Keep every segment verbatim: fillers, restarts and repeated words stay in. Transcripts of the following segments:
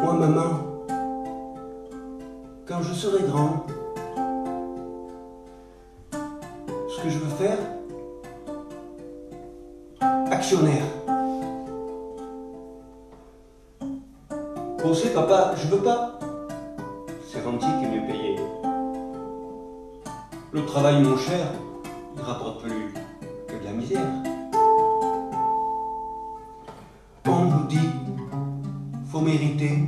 Moi, maman, quand je serai grand, ce que je veux faire, actionnaire. Bosser, papa, je veux pas. C'est rentier qui est mieux payé. Le travail, mon cher, il rapporte plus que de la misère. On nous dit, faut mériter.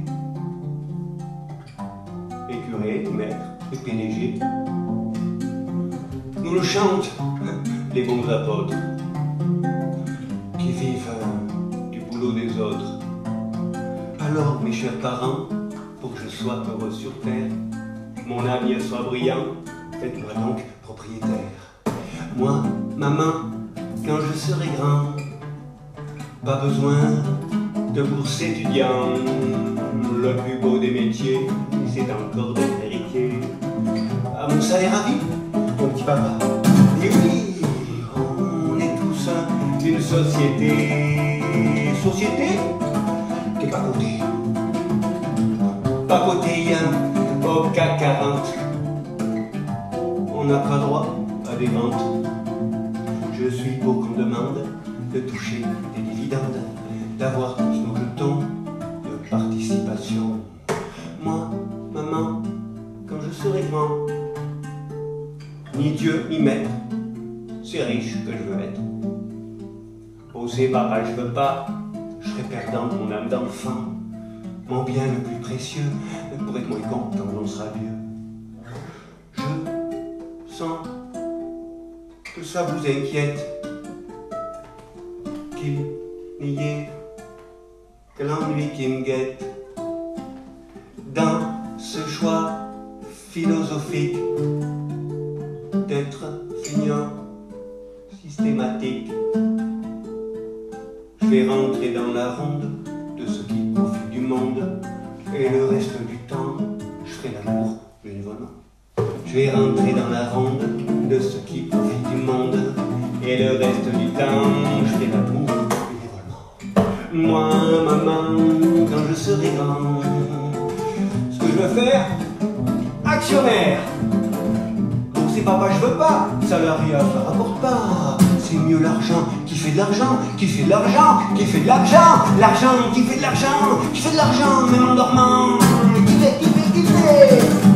Et curé, maître et P D G nous le chantent les bons apôtres qui vivent du boulot des autres. Alors, mes chers parents, pour que je sois heureux sur terre, mon avenir soit brillant, faites-moi donc propriétaire. Moi, maman, quand je serai grand, pas besoin de bourse étudiant. Le plus beau des métiers, c'est encore d'être héritier. À mon salaire à vie, mon petit papa. Et oui, on est tous une société. Société qui est pas cotée. Pas cotée au C A C quarante. On n'a pas droit à des ventes. Je suis pour qu'on demande de toucher des dividendes, d'avoir tous nos jetons de participation. Moi, maman, quand je serai grand, ni Dieu ni maître, c'est riche que je veux être. Bosser, papa, je veux pas, je serai perdant de mon âme d'enfant. Mon bien le plus précieux, pour être moins con quand on sera vieux. Je sens que ça vous inquiète, qu'il n'y ait que l'ennui qui me guette. Dans ce choix philosophique d'être feignant systématique, je vais rentrer dans la ronde de ceux qui profitent du monde, et le reste du temps, je ferai l'amour bénévolement. Je vais rentrer dans la ronde de ceux qui profitent du monde, et le reste du temps, je ferai l'amour bénévolement. Moi, maman, quand je serai grand, ce que je veux faire, actionnaire. Bosser, papa, je veux pas, salariat, ça rapporte pas. C'est mieux l'argent qui fait de l'argent, qui fait de l'argent, qui fait de l'argent, l'argent qui fait de l'argent, qui fait de l'argent, même en dormant. Qui fait, qui fait, qui fait.